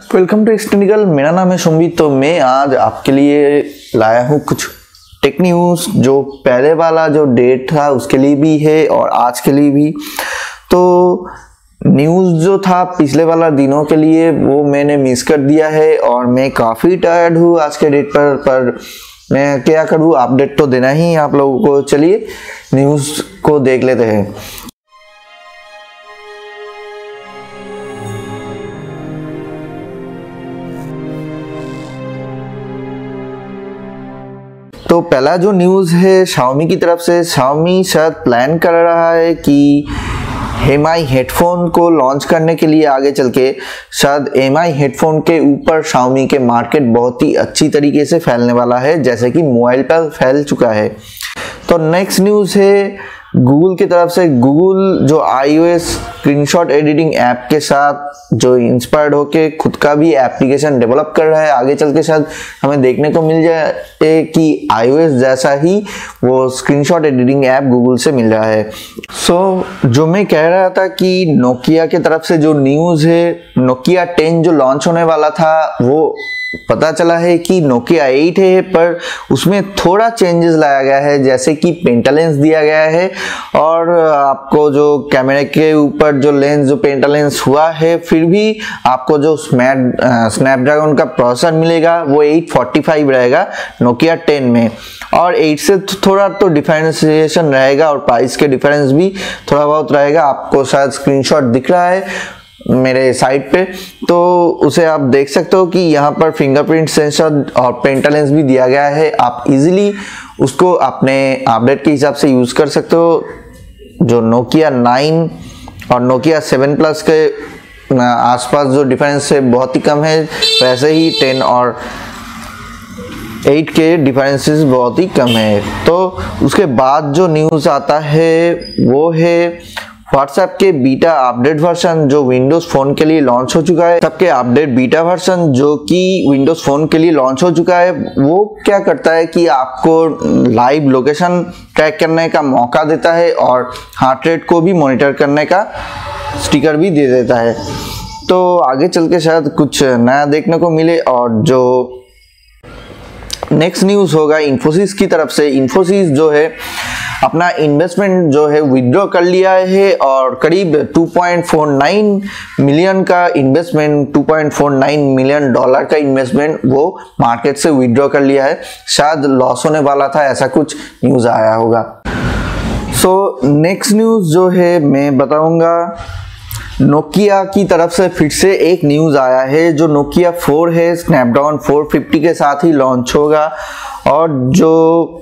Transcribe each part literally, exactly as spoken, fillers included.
Welcome to technical. मेरा नाम है सुमित। तो मैं आज आपके लिए लाया हूँ कुछ टेक न्यूज़ जो पहले वाला जो डेट था उसके लिए भी है और आज के लिए भी। तो न्यूज़ जो था पिछले वाला दिनों के लिए वो मैंने मिस कर दिया है और मैं काफ़ी टायर्ड हूँ आज के डेट पर पर मैं क्या करूँ, अपडेट तो देना ही आप लोगों को। चलिए न्यूज़ को देख लेते हैं। तो पहला जो न्यूज़ है Xiaomi की तरफ से। Xiaomi शायद प्लान कर रहा है कि एम आई हेडफोन को लॉन्च करने के लिए आगे चल के शायद एम आई हेडफोन के ऊपर Xiaomi के मार्केट बहुत ही अच्छी तरीके से फैलने वाला है, जैसे कि मोबाइल पर फैल चुका है। तो नेक्स्ट न्यूज़ है गूगल की तरफ से। गूगल जो आईओएस स्क्रीनशॉट एडिटिंग ऐप के साथ जो इंस्पायर्ड होके खुद का भी एप्लीकेशन डेवलप कर रहा है। आगे चल के शायद हमें देखने को मिल जाए कि आईओएस जैसा ही वो स्क्रीनशॉट एडिटिंग ऐप गूगल से मिल रहा है। सो so, जो मैं कह रहा था कि नोकिया की तरफ से जो न्यूज़ है, नोकिया टेन जो लॉन्च होने वाला था वो पता चला है कि नोकिया एट है, पर उसमें थोड़ा चेंजेस लाया गया है, जैसे कि पेंटालेंस दिया गया है और आपको जो कैमरे के ऊपर जो लेंस जो पेंटालेंस हुआ है, फिर भी आपको जो स्नैपड्रैगन का प्रोसेसर मिलेगा वो एट फोर्टी फाइव रहेगा नोकिया टेन में। और एट से थोड़ा तो डिफरेंशिएशन रहेगा और प्राइस के डिफरेंस भी थोड़ा बहुत रहेगा। आपको शायद स्क्रीनशॉट दिख रहा है मेरे साइट पे, तो उसे आप देख सकते हो कि यहाँ पर फिंगरप्रिंट सेंसर और पेंटालेंस भी दिया गया है। आप इजीली उसको अपने अपडेट के हिसाब से यूज़ कर सकते हो। जो नोकिया नाइन और नोकिया सेवन प्लस के आसपास जो डिफरेंस है बहुत ही कम है, वैसे ही टेन और एट के डिफरेंसेस बहुत ही कम है। तो उसके बाद जो न्यूज़ आता है वो है व्हाट्सएप के बीटा अपडेट वर्जन जो विंडोज फोन के लिए लॉन्च हो चुका है। सबके अपडेट बीटा वर्जन जो कि विंडोज फोन के लिए लॉन्च हो चुका है, वो क्या करता है कि आपको लाइव लोकेशन ट्रैक करने का मौका देता है और हार्ट रेट को भी मॉनिटर करने का स्टिकर भी दे देता है। तो आगे चल के शायद कुछ नया देखने को मिले। और जो नेक्स्ट न्यूज़ होगा इन्फोसिस की तरफ से। इन्फोसिस जो है अपना इन्वेस्टमेंट जो है विड्रॉ कर लिया है और करीब two point four nine million का investment two point four nine million dollar का इन्वेस्टमेंट वो मार्केट से विड्रॉ कर लिया है। शायद लॉस होने वाला था, ऐसा कुछ न्यूज़ आया होगा। सो नेक्स्ट न्यूज़ जो है मैं बताऊंगा, नोकिया की तरफ से फिर से एक न्यूज़ आया है। जो नोकिया फोर है स्नैपड्रैगन फोर फिफ्टी के साथ ही लॉन्च होगा और जो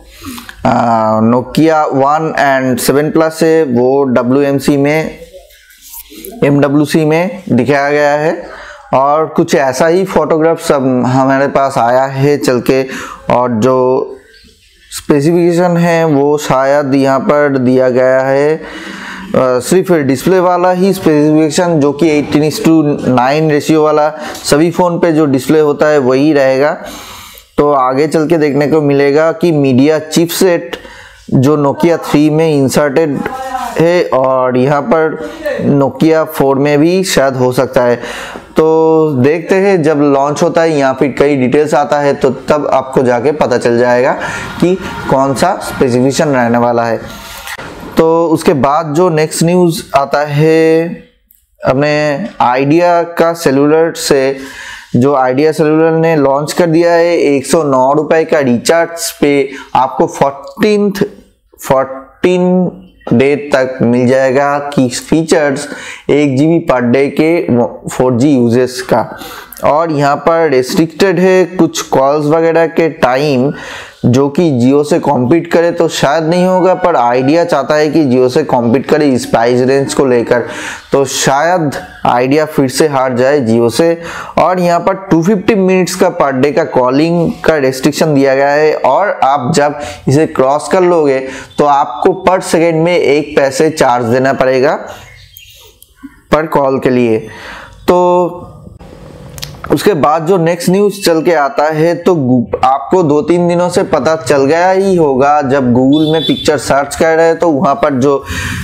Nokia one and seven plus है वो डब्ल्यू एम सी में एम डब्ल्यू सी में दिखाया गया है। और कुछ ऐसा ही फोटोग्राफ्स अब हमारे पास आया है चल के, और जो स्पेसिफिकेशन है वो शायद यहाँ पर दिया गया है। Uh, सिर्फ डिस्प्ले वाला ही स्पेसिफिकेशन जो कि eighteen is to nine ratio वाला सभी फ़ोन पे जो डिस्प्ले होता है वही रहेगा। तो आगे चल के देखने को मिलेगा कि मीडिया चिपसेट जो नोकिया थ्री में इंसर्टेड है और यहाँ पर नोकिया फोर में भी शायद हो सकता है। तो देखते हैं जब लॉन्च होता है या फिर कई डिटेल्स आता है तो तब आपको जाके पता चल जाएगा कि कौन सा स्पेसिफिकेशन रहने वाला है। तो उसके बाद जो नेक्स्ट न्यूज़ आता है अपने आइडिया का सेलुलर से। जो आइडिया सेलुलर ने लॉन्च कर दिया है एक सौ नौ रुपए का रिचार्ज पे आपको फोर्टीन फोर्टीन डे तक मिल जाएगा कि फीचर्स एक जी बी पर डे के फोर जी यूजेस का। और यहाँ पर रेस्ट्रिक्टेड है कुछ कॉल्स वगैरह के टाइम जो कि जियो से कॉम्पीट करे, तो शायद नहीं होगा, पर आइडिया चाहता है कि जियो से कॉम्पीट करे इस प्राइस रेंज को लेकर, तो शायद आइडिया फिर से हार जाए जियो से। और यहाँ पर टू फिफ्टी मिनट्स का पर डे का कॉलिंग का रेस्ट्रिक्शन दिया गया है और आप जब इसे क्रॉस कर लोगे तो आपको पर सेकेंड में एक पैसे चार्ज देना पड़ेगा पर कॉल के लिए। तो उसके बाद जो नेक्स्ट न्यूज़ चल के आता है तो आपको दो तीन दिनों से पता चल गया ही होगा, जब गूगल में पिक्चर सर्च कर रहे हैं तो वहाँ पर जो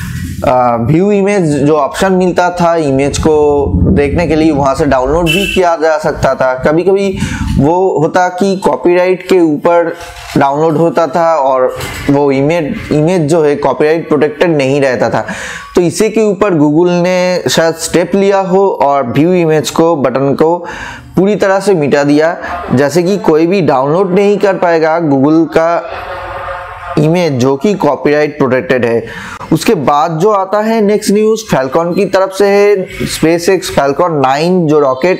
व्यू इमेज जो ऑप्शन मिलता था इमेज को देखने के लिए, वहां से डाउनलोड भी किया जा सकता था। कभी कभी वो होता कि कॉपीराइट के ऊपर डाउनलोड होता था और वो इमेज इमेज जो है कॉपीराइट प्रोटेक्टेड नहीं रहता था, तो इसी के ऊपर गूगल ने शायद स्टेप लिया हो और व्यू इमेज को बटन को पूरी तरह से मिटा दिया, जैसे कि कोई भी डाउनलोड नहीं कर पाएगा गूगल का इमेज जो कि कॉपीराइट प्रोटेक्टेड है। उसके बाद जो आता है नेक्स्ट न्यूज फैल्कॉन की तरफ से है। स्पेसएक्स फैल्कॉन नाइन जो रॉकेट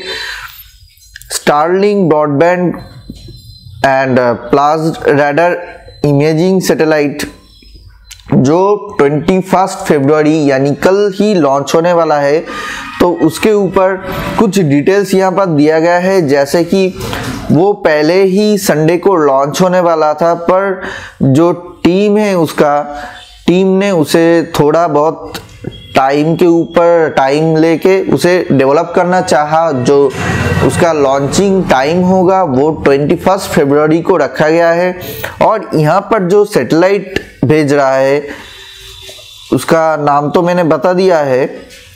स्टारलिंक ब्रॉडबैंड एंड प्लाज्ड रडार इमेजिंग सैटेलाइट जो इक्कीस फरवरी यानी कल ही लॉन्च होने वाला है, तो उसके ऊपर कुछ डिटेल्स यहाँ पर दिया गया है, जैसे कि वो पहले ही संडे को लॉन्च होने वाला था, पर जो टीम है उसका टीम ने उसे थोड़ा बहुत टाइम के ऊपर टाइम लेके उसे डेवलप करना चाहा। जो उसका लॉन्चिंग टाइम होगा वो इक्कीस फरवरी को रखा गया है। और यहाँ पर जो सैटेलाइट भेज रहा है उसका नाम तो मैंने बता दिया है,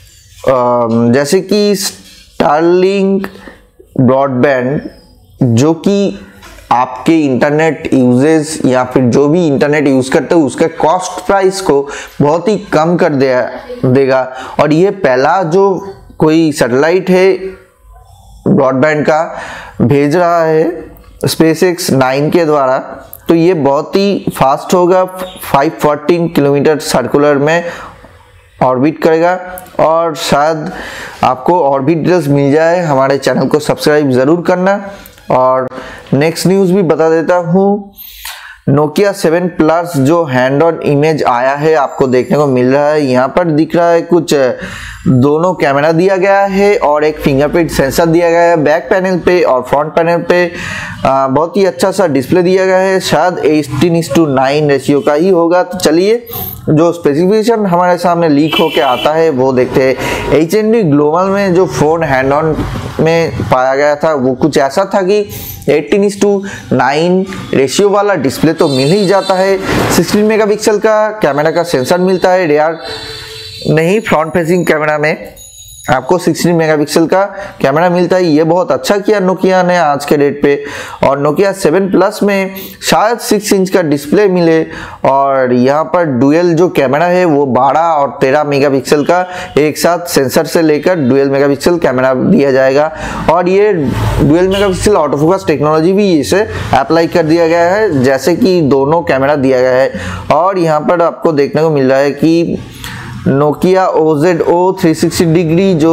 जैसे कि स्टारलिंक ब्रॉडबैंड, जो कि आपके इंटरनेट यूजेस या फिर जो भी इंटरनेट यूज करते हो उसके कॉस्ट प्राइस को बहुत ही कम कर दे देगा। और ये पहला जो कोई सैटेलाइट है ब्रॉडबैंड का भेज रहा है स्पेसएक्स नाइन के द्वारा, तो ये बहुत ही फास्ट होगा। पाँच सौ चौदह किलोमीटर सर्कुलर में ऑर्बिट करेगा। और शायद आपको और भी डिटेल्स मिल जाए, हमारे चैनल को सब्सक्राइब ज़रूर करना। और नेक्स्ट न्यूज़ भी बता देता हूँ, नोकिया सेवन प्लस जो हैंड ऑन इमेज आया है आपको देखने को मिल रहा है। यहाँ पर दिख रहा है कुछ दोनों कैमरा दिया गया है और एक फिंगरप्रिंट सेंसर दिया गया है बैक पैनल पे, और फ्रंट पैनल पे आ, बहुत ही अच्छा सा डिस्प्ले दिया गया है। शायद eighteen is to nine ratio का ही होगा। तो चलिए जो स्पेसिफिकेशन हमारे सामने लीक होके आता है वो देखते हैं। एच एन डी ग्लोबल में जो फोन हैंड ऑन में पाया गया था वो कुछ ऐसा था कि eighteen is to nine ratio वाला डिस्प्ले तो मिल ही जाता है। सिक्सटीन मेगापिक्सल का कैमरा का सेंसर मिलता है, रियर नहीं फ्रंट फेसिंग कैमरा में आपको सिक्सटीन मेगापिक्सल का कैमरा मिलता है। ये बहुत अच्छा किया नोकिया ने आज के डेट पे। और नोकिया सेवन प्लस में शायद सिक्स इंच का डिस्प्ले मिले, और यहाँ पर डुअल जो कैमरा है वो बारह और तेरह मेगापिक्सल का एक साथ सेंसर से लेकर डुअल मेगापिक्सल कैमरा दिया जाएगा। और ये dual megapixel auto focus technology भी इसे अप्लाई कर दिया गया है, जैसे कि दोनों कैमरा दिया गया है। और यहाँ पर आपको देखने को मिल रहा है कि Nokia O Z O three sixty degree जो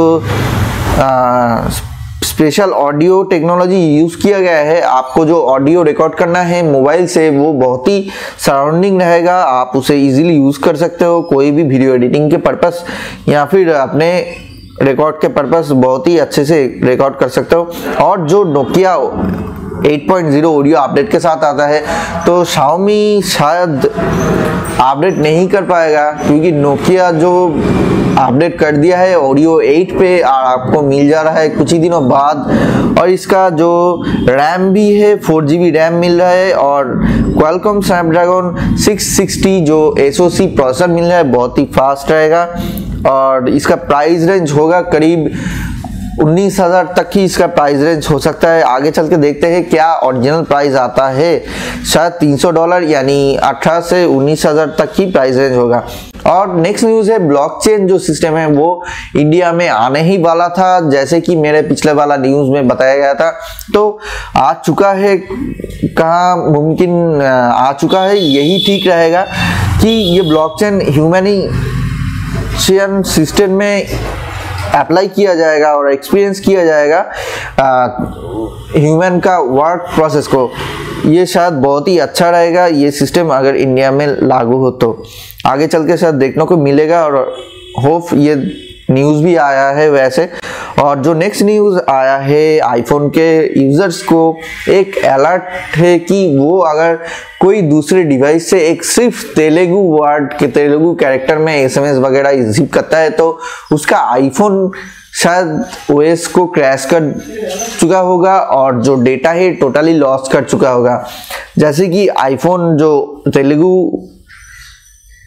स्पेशल ऑडियो टेक्नोलॉजी यूज़ किया गया है। आपको जो ऑडियो रिकॉर्ड करना है मोबाइल से वो बहुत ही सराउंडिंग रहेगा, आप उसे इजीली यूज़ कर सकते हो कोई भी वीडियो एडिटिंग के पर्पस या फिर अपने रिकॉर्ड के पर्पस बहुत ही अच्छे से रिकॉर्ड कर सकते हो। और जो Nokia eight point zero audio update के साथ आता है, तो Xiaomi शायद अपडेट नहीं कर पाएगा, क्योंकि नोकिया जो अपडेट कर दिया है ऑडियो एट पे और आपको मिल जा रहा है कुछ ही दिनों बाद। और इसका जो रैम भी है फोर जी बी रैम मिल रहा है, और क्वालकॉम स्नैपड्रैगन सिक्स सिक्सटी जो एस ओ सी प्रोसेसर मिल रहा है, बहुत ही फास्ट रहेगा। और इसका प्राइस रेंज होगा करीब उन्नीस हजार तक ही इसका प्राइस रेंज हो सकता है। आगे चल के देखते हैं क्या ओरिजिनल प्राइस आता है। शायद तीन सौ डॉलर यानी अठारह से उन्नीस हजार तक ही प्राइस रेंज होगा। और नेक्स्ट न्यूज़ है ब्लॉकचेन जो सिस्टम है वो इंडिया में आने ही वाला था, जैसे कि मेरे पिछले वाला न्यूज़ में बताया गया था। तो आ चुका है, कहाँ मुमकिन आ चुका है, यही ठीक रहेगा कि ये ब्लॉकचेन ह्यूमैनिटेरियन सिस्टम में अप्लाई किया जाएगा और एक्सपीरियंस किया जाएगा ह्यूमन का वर्क प्रोसेस को। ये शायद बहुत ही अच्छा रहेगा ये सिस्टम अगर इंडिया में लागू हो तो। आगे चल के शायद देखने को मिलेगा, और होप ये न्यूज़ भी आया है वैसे। और जो नेक्स्ट न्यूज़ आया है आईफोन के यूज़र्स को एक अलर्ट है कि वो अगर कोई दूसरे डिवाइस से एक सिर्फ तेलुगु वर्ड के तेलुगु कैरेक्टर में एसएमएस वगैरह रिसीव करता है तो उसका आईफोन शायद ओएस को क्रैश कर चुका होगा और जो डेटा है टोटली लॉस कर चुका होगा। जैसे कि आईफोन जो तेलुगु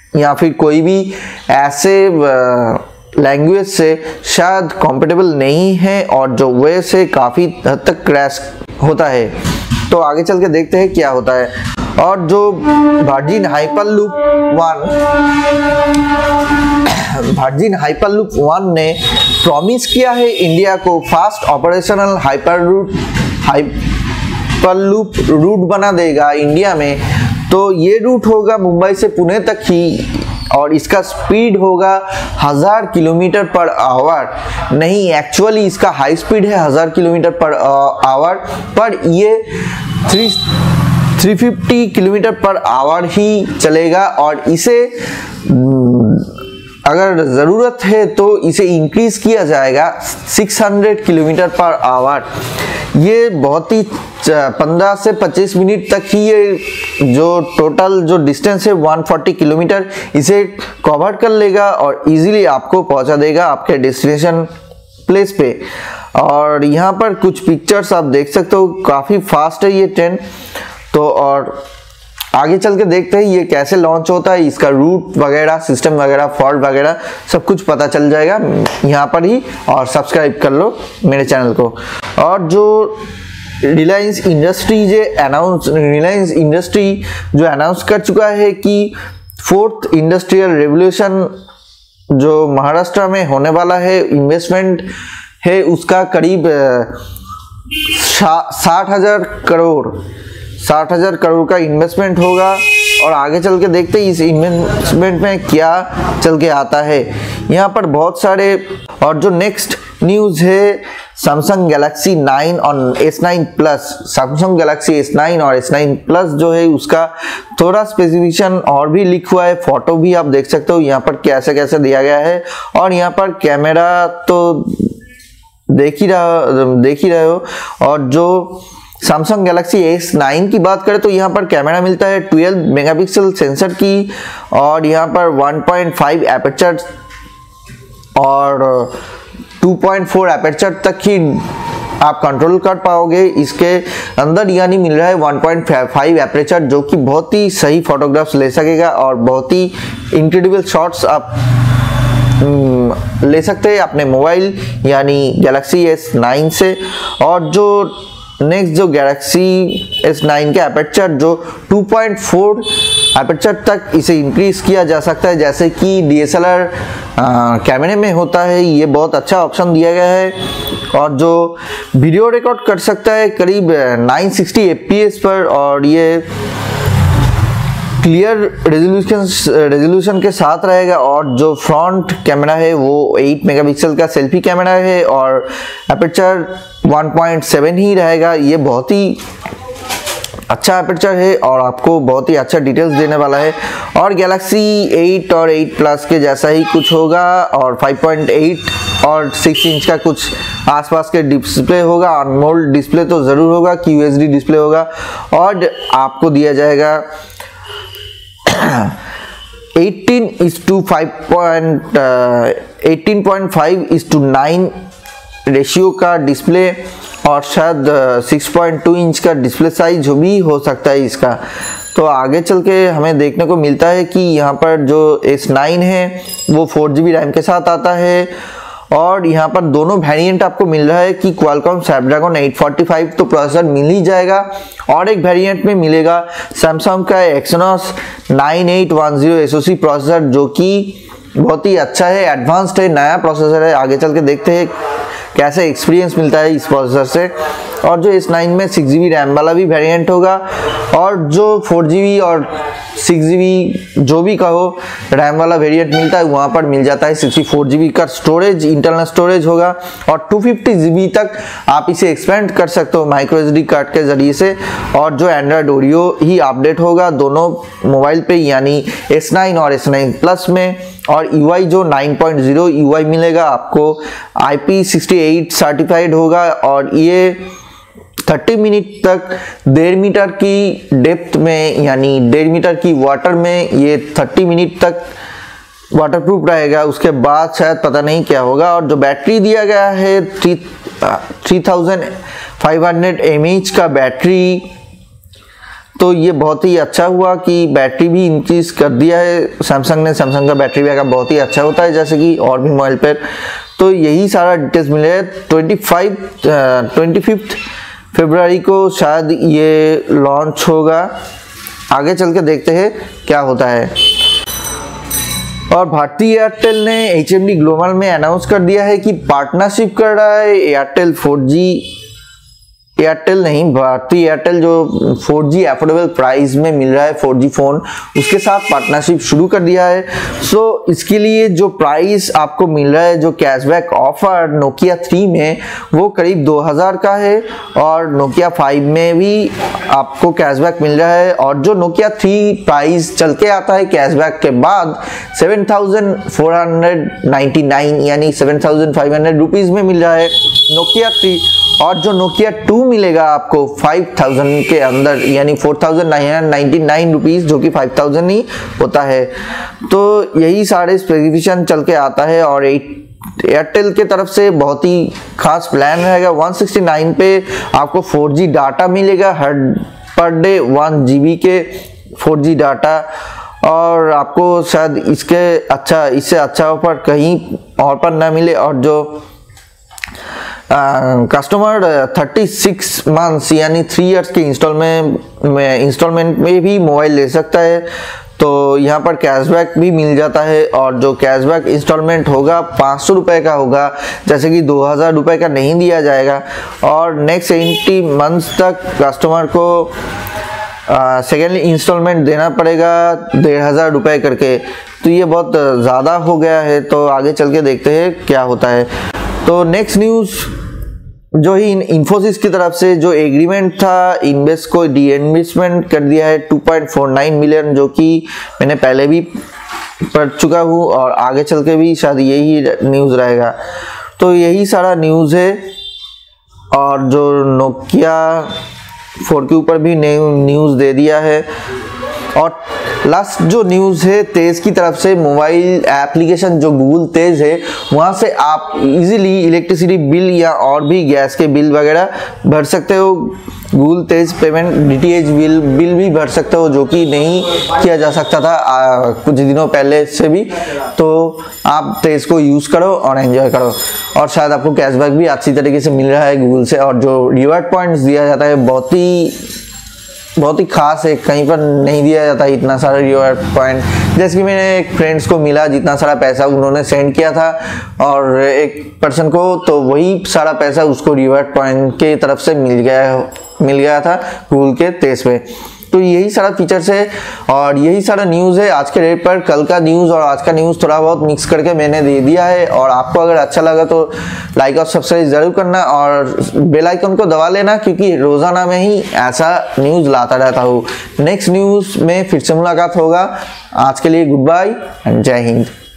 या फिर कोई भी ऐसे लैंग्वेज से शायद कंफर्टेबल नहीं है और जो वे से काफ़ी हद तक क्रैश होता है। तो आगे चल के देखते हैं क्या होता है। और जो Virgin Hyperloop one Virgin Hyperloop one ने प्रॉमिस किया है इंडिया को fast operational hyper route hyperloop route बना देगा इंडिया में। तो ये रूट होगा मुंबई से पुणे तक ही और इसका स्पीड होगा हजार किलोमीटर पर आवर, नहीं एक्चुअली इसका हाई स्पीड है हजार किलोमीटर पर आवर, पर ये three three fifty kilometre per hour ही चलेगा और इसे अगर ज़रूरत है तो इसे इंक्रीज किया जाएगा छह सौ किलोमीटर पर आवर। ये बहुत ही पंद्रह से पच्चीस मिनट तक ही ये जो टोटल जो डिस्टेंस है एक सौ चालीस किलोमीटर इसे कवर कर लेगा और इजीली आपको पहुंचा देगा आपके डेस्टिनेशन प्लेस पे। और यहाँ पर कुछ पिक्चर्स आप देख सकते हो, काफ़ी फास्ट है ये ट्रेन। तो और आगे चल के देखते हैं ये कैसे लॉन्च होता है, इसका रूट वगैरह, सिस्टम वगैरह, फॉल्ट वगैरह सब कुछ पता चल जाएगा यहाँ पर ही। और सब्सक्राइब कर लो मेरे चैनल को। और जो रिलायंस इंडस्ट्री जो अनाउंस रिलायंस इंडस्ट्री जो अनाउंस कर चुका है कि फोर्थ इंडस्ट्रियल रेवोल्यूशन जो महाराष्ट्र में होने वाला है, इन्वेस्टमेंट है उसका करीब साठ हजार करोड़ साठ हजार करोड़ का इन्वेस्टमेंट होगा। और आगे चल के देखते हैं इस इन्वेस्टमेंट में क्या चल के आता है। यहाँ पर बहुत सारे और जो नेक्स्ट न्यूज़ है सैमसंग गैलेक्सी नाइन और S nine plus. Samsung Galaxy S nine और एस नाइन प्लस जो है उसका थोड़ा स्पेसिफिकेशन और भी लिख हुआ है, फोटो भी आप देख सकते हो यहाँ पर कैसे कैसे दिया गया है। और यहाँ पर कैमरा तो देख ही रहा देख ही रहे हो। और जो सैमसंग गैलेक्सी एस नाइन की बात करें तो यहाँ पर कैमरा मिलता है ट्वेल्व मेगापिक्सल सेंसर की और यहाँ पर वन पॉइंट फाइव एपर्चर और टू पॉइंट फोर एपर्चर तक ही आप कंट्रोल कर पाओगे इसके अंदर, यानी मिल रहा है वन पॉइंट फाइव एपर्चर जो कि बहुत ही सही फोटोग्राफ्स ले सकेगा और बहुत ही इनक्रेडिबल शॉट्स आप ले सकते हैं अपने मोबाइल यानी गैलेक्सी एस नाइन से। और जो नेक्स्ट जो गैलेक्सी एस नाइन का एपर्चर जो टू पॉइंट फोर एपर्चर तक इसे इंक्रीज किया जा सकता है जैसे कि डी एस एल आर कैमरे में होता है। ये बहुत अच्छा ऑप्शन दिया गया है। और जो वीडियो रिकॉर्ड कर सकता है करीब nine sixty F P S पर और ये क्लियर रेजोल्यूशन रेजोल्यूशन के साथ रहेगा। और जो फ्रंट कैमरा है वो एट मेगापिक्सल का सेल्फी कैमरा है और एपर्चर वन पॉइंट सेवन ही रहेगा। ये बहुत ही अच्छा एपर्चर है और आपको बहुत ही अच्छा डिटेल्स देने वाला है। और गैलेक्सी एट और एट प्लस के जैसा ही कुछ होगा और फाइव पॉइंट एट और सिक्स इंच का कुछ आसपास के डिस्प्ले होगा। अनमोल्ड डिस्प्ले तो ज़रूर होगा, क्यू एच डी डिस्प्ले होगा। और आपको दिया जाएगा eighteen is to five point eighteen point five is to nine ratio का डिस्प्ले और शायद सिक्स पॉइंट टू इंच का डिस्प्ले साइज भी हो सकता है इसका। तो आगे चल के हमें देखने को मिलता है कि यहाँ पर जो एस नाइन है वो फोर जी बी रैम के साथ आता है। और यहाँ पर दोनों वेरिएंट आपको मिल रहा है कि Qualcomm Snapdragon eight forty five तो प्रोसेसर मिल ही जाएगा और एक वेरिएंट में मिलेगा सैमसंग का Exynos nine eight one zero S O C processor जो कि बहुत ही अच्छा है, एडवांस्ड है, नया प्रोसेसर है। आगे चल के देखते हैं कैसे एक्सपीरियंस मिलता है इस प्रोसेसर से। और जो एस नाइन में सिक्स जी बी रैम वाला भी वेरिएंट होगा और जो फोर जी बी और सिक्स जी बी जो भी कहो रैम वाला वेरिएंट मिलता है वहाँ पर मिल जाता है सिक्सटी फोर जी बी का स्टोरेज, इंटरनल स्टोरेज होगा। और टू फिफ्टी जी बी तक आप इसे एक्सपेंड कर सकते हो माइक्रो एस डी कार्ड के ज़रिए से। और जो एंड्रॉयड ओरियो ही अपडेट होगा दोनों मोबाइल पे यानी एस नाइन और एस नाइन प्लस में। और यू आई जो nine point zero U I मिलेगा आपको, I P sixty eight certified होगा और ये थर्टी मिनट तक डेढ़ मीटर की डेप्थ में यानी डेढ़ मीटर की वाटर में ये थर्टी मिनट तक वाटरप्रूफ रहेगा। उसके बाद शायद पता नहीं क्या होगा। और जो बैटरी दिया गया है three three thousand five hundred M H का बैटरी तो ये बहुत ही अच्छा हुआ कि बैटरी भी इंक्रीज कर दिया है सैमसंग ने। सैमसंग का बैटरी बैकअप बहुत ही अच्छा होता है जैसे कि और भी मोबाइल पर। तो यही सारा डिटेल्स मिले है। ट्वेंटी फाइव ट्वेंटी फिफ्थ फरवरी को शायद ये लॉन्च होगा, आगे चल के देखते हैं क्या होता है। और भारतीय एयरटेल ने एच एम डी ग्लोबल में अनाउंस कर दिया है कि पार्टनरशिप कर रहा है एयरटेल फोर जी एयरटेल नहीं भारतीय एयरटेल जो फोर जी अफोर्डेबल प्राइस में मिल रहा है फोर जी फोन, उसके साथ पार्टनरशिप शुरू कर दिया है। सो so, इसके लिए जो प्राइस आपको मिल रहा है, जो कैशबैक ऑफर नोकिया थ्री में, वो करीब दो हज़ार का है और नोकिया फाइव में भी आपको कैशबैक मिल रहा है। और जो नोकिया थ्री प्राइस चल के आता है कैशबैक के बाद seven thousand four hundred ninety nine यानी seven thousand five hundred rupees में मिल रहा है नोकिया थ्री। और जो नोकिया टू मिलेगा आपको फाइव थाउजेंड के अंदर यानी four thousand nine hundred ninety nine rupees, जो कि फाइव थाउजेंड ही होता है। तो यही सारे स्पेसिफिकेशन चल के आता है। और एयरटेल के तरफ से बहुत ही खास प्लान रहेगा। वन सिक्सटी नाइन पे आपको फोर जी डाटा मिलेगा हर पर डे, वन जीबी के फोर जी डाटा। और आपको शायद इसके अच्छा इससे अच्छा ऑफर कहीं और पर ना मिले। और जो कस्टमर थर्टी सिक्स मंथ्स यानी थ्री इयर्स के इंस्टॉलमेंट में इंस्टॉलमेंट में भी मोबाइल ले सकता है। तो यहाँ पर कैशबैक भी मिल जाता है। और जो कैशबैक इंस्टॉलमेंट होगा पाँच सौ रुपये का होगा, जैसे कि दो हज़ार रुपये का नहीं दिया जाएगा। और नेक्स्ट एटी मंथ्स तक कस्टमर को सेकेंड इंस्टॉलमेंट देना पड़ेगा डेढ़ हज़ार रुपये करके। तो ये बहुत ज़्यादा हो गया है। तो आगे चल के देखते हैं क्या होता है। तो नेक्स्ट न्यूज़ जो ही इन्फोसिस की तरफ से जो एग्रीमेंट था इन्वेस्ट को डी इन्वेस्टमेंट कर दिया है two point four nine million, जो कि मैंने पहले भी पढ़ चुका हूँ और आगे चल के भी शायद यही न्यूज़ रहेगा। तो यही सारा न्यूज़ है। और जो नोकिया फोर के ऊपर भी न्यूज़ दे दिया है। और लास्ट जो न्यूज़ है तेज की तरफ से, मोबाइल एप्लीकेशन जो गूगल तेज है वहाँ से आप इजीली इलेक्ट्रिसिटी बिल या और भी गैस के बिल वगैरह भर सकते हो। Google Tez payment D T H bill bill भी भर सकते हो, जो कि नहीं किया जा सकता था आ, कुछ दिनों पहले से भी। तो आप तेज को यूज़ करो और एंजॉय करो। और शायद आपको कैशबैक भी अच्छी तरीके से मिल रहा है गूगल से। और जो रिवार्ड पॉइंट्स दिया जाता है बहुत ही बहुत ही खास है, कहीं पर नहीं दिया जाता इतना सारा रिवार्ड पॉइंट। जैसे कि मैंने एक फ्रेंड्स को मिला जितना सारा पैसा उन्होंने सेंड किया था और एक पर्सन को, तो वही सारा पैसा उसको रिवार्ड पॉइंट के तरफ से मिल गया मिल गया था गूगल के तेज पे। तो यही सारा फीचर्स है और यही सारा न्यूज़ है आज के डेट पर। कल का न्यूज़ और आज का न्यूज़ थोड़ा बहुत मिक्स करके मैंने दे दिया है। और आपको अगर अच्छा लगा तो लाइक और सब्सक्राइब ज़रूर करना और बेल आइकन को दबा लेना, क्योंकि रोज़ाना में ही ऐसा न्यूज़ लाता रहता हूँ। नेक्स्ट न्यूज़ में फिर से मुलाकात होगा। आज के लिए गुड बाय एंड जय हिंद।